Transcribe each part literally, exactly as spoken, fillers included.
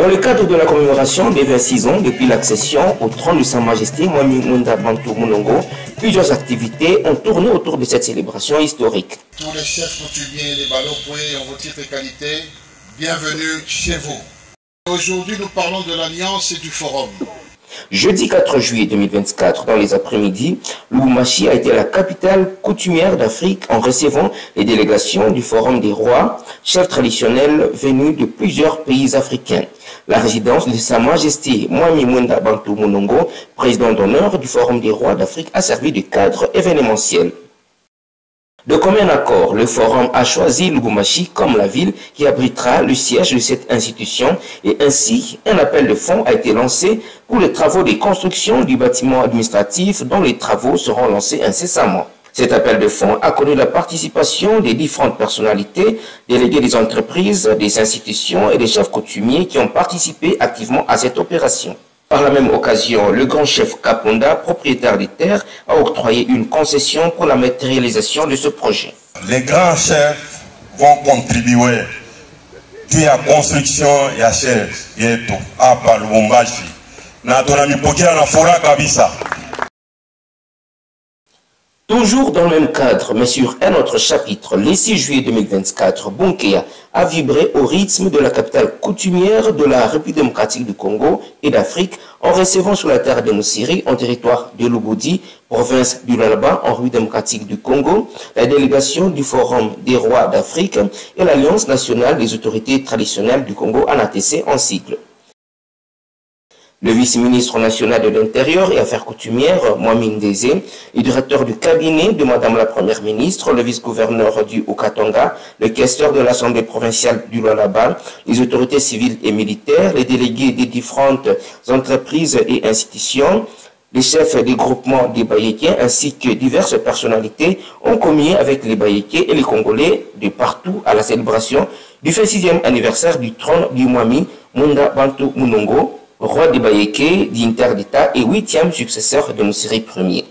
Dans le cadre de la commémoration des vingt-six ans depuis l'accession au trône de Sa Majesté Mwami Munda Bantou Mounongo, plusieurs activités ont tourné autour de cette célébration historique. Tous les chefs coutumiers et les balopoués en vos titres et qualités, bienvenue chez vous. Aujourd'hui, nous parlons de l'Alliance et du Forum. Jeudi quatre juillet deux mille vingt-quatre, dans les après-midi, Lubumbashi a été la capitale coutumière d'Afrique en recevant les délégations du Forum des rois, chefs traditionnels venus de plusieurs pays africains. La résidence de Sa Majesté Mwami Munda Bantou Mounongo, président d'honneur du Forum des rois d'Afrique, a servi de cadre événementiel. De commun accord, le Forum a choisi Lubumbashi comme la ville qui abritera le siège de cette institution et ainsi un appel de fonds a été lancé pour les travaux de construction du bâtiment administratif dont les travaux seront lancés incessamment. Cet appel de fonds a connu la participation des différentes personnalités, délégués des entreprises, des institutions et des chefs coutumiers qui ont participé activement à cette opération. Par la même occasion, le grand chef Kaponda, propriétaire des terres, a octroyé une concession pour la matérialisation de ce projet. Les grands chefs vont contribuer à la construction et à la Lubumbashi. Toujours dans le même cadre, mais sur un autre chapitre, le six juillet deux mille vingt-quatre, Bunkea a vibré au rythme de la capitale coutumière de la République démocratique du Congo et d'Afrique en recevant sur la terre de Moussiri, en territoire de Lubudi, province du Lualaba, en République démocratique du Congo, la délégation du Forum des rois d'Afrique et l'Alliance nationale des autorités traditionnelles du Congo, A N A T C en sigle. Le vice-ministre national de l'Intérieur et Affaires coutumières, Mwami Ndeze, le directeur du cabinet de Madame la Première ministre, le vice-gouverneur du Haut-Katanga, le questeur de l'Assemblée provinciale du Lualaba, les autorités civiles et militaires, les délégués des différentes entreprises et institutions, les chefs des groupements des Bayékiens ainsi que diverses personnalités ont communié avec les Bayékiens et les Congolais de partout à la célébration du vingt-sixième anniversaire du trône du Mwami Munda Bantou Mounongo, roi des Bayéké, d'Inter d'État et huitième successeur de Moussiri Premier.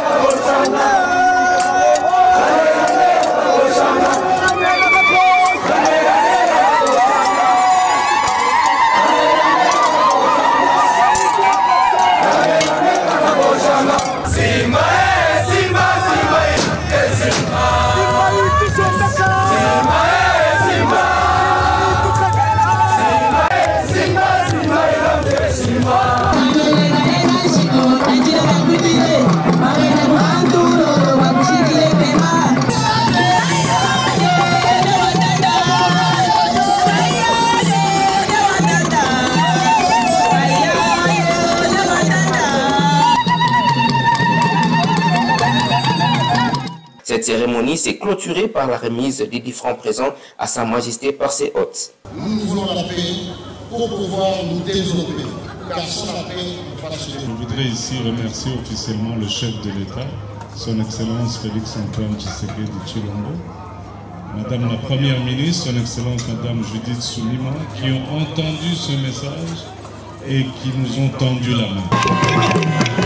Cette cérémonie s'est clôturée par la remise des différents présents à Sa Majesté par ses hôtes. Nous nous voulons la paix pour pouvoir nous développer, car sans la paix, nous ne pas se développer. Je voudrais ici remercier officiellement le chef de l'État, son Excellence Félix-Antoine Tshisekedi Tshilombo, Madame la Première ministre, son Excellence Madame Judith Soumima, qui ont entendu ce message et qui nous ont tendu la main.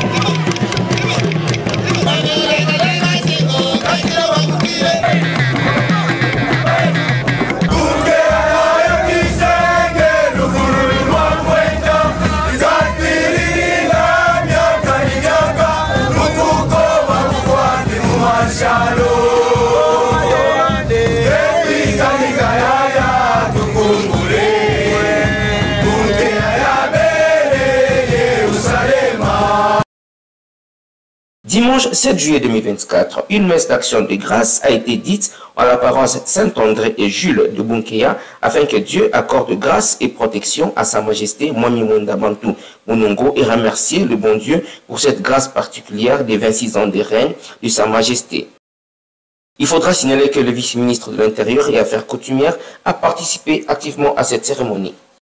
Dimanche sept juillet deux mille vingt-quatre, une messe d'action de grâce a été dite en la paroisse Saint-André et Jules de Bunkea afin que Dieu accorde grâce et protection à Sa Majesté Mwami Munda Bantou Mounongo et remercier le bon Dieu pour cette grâce particulière des vingt-six ans de règne de Sa Majesté. Il faudra signaler que le vice-ministre de l'Intérieur et Affaires coutumières a participé activement à cette cérémonie.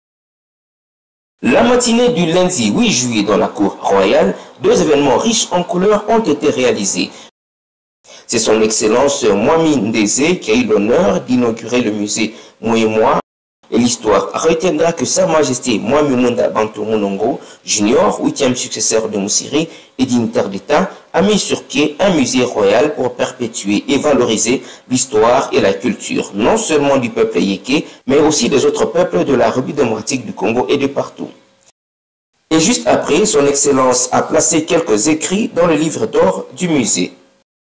La matinée du lundi huit juillet dans la cour royale, deux événements riches en couleurs ont été réalisés. C'est son Excellence Mwami Ndeze qui a eu l'honneur d'inaugurer le musée Moué-Moi. Et l'histoire retiendra que Sa Majesté Mwami Munda Bantou Mounongo, junior, huitième successeur de Moussiri et d'Inter d'État, a mis sur pied un musée royal pour perpétuer et valoriser l'histoire et la culture, non seulement du peuple yéké, mais aussi des autres peuples de la République démocratique du Congo et de partout. Et juste après, son Excellence a placé quelques écrits dans le livre d'or du musée.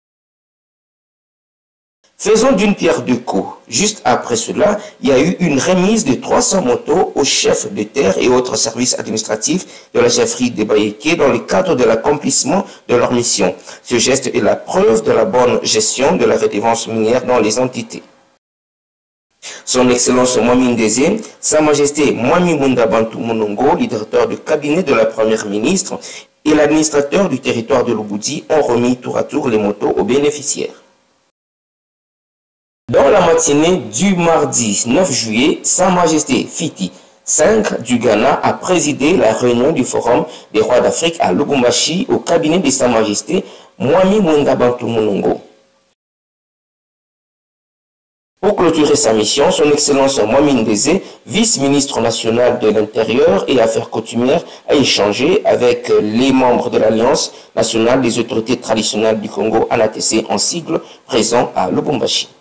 Faisons d'une pierre deux coups. Juste après cela, il y a eu une remise de trois cents motos aux chefs de terre et autres services administratifs de la chefferie de Bayéké dans le cadre de l'accomplissement de leur mission. Ce geste est la preuve de la bonne gestion de la redevance minière dans les entités. Son Excellence Mwami Ndeze, Sa Majesté Mwami Munda Bantu Monongo, le directeur du cabinet de la Première ministre, et l'administrateur du territoire de Lubudi ont remis tour à tour les motos aux bénéficiaires. Dans la matinée du mardi neuf juillet, Sa Majesté Fiti cinq du Ghana a présidé la réunion du Forum des rois d'Afrique à Lubumbashi au cabinet de Sa Majesté Mwami Munda Bantu Monongo. Pour clôturer sa mission, son Excellence Mwami Ndeze, vice-ministre national de l'Intérieur et Affaires coutumières, a échangé avec les membres de l'Alliance nationale des autorités traditionnelles du Congo, A N A T C en sigle, présents à Lubumbashi.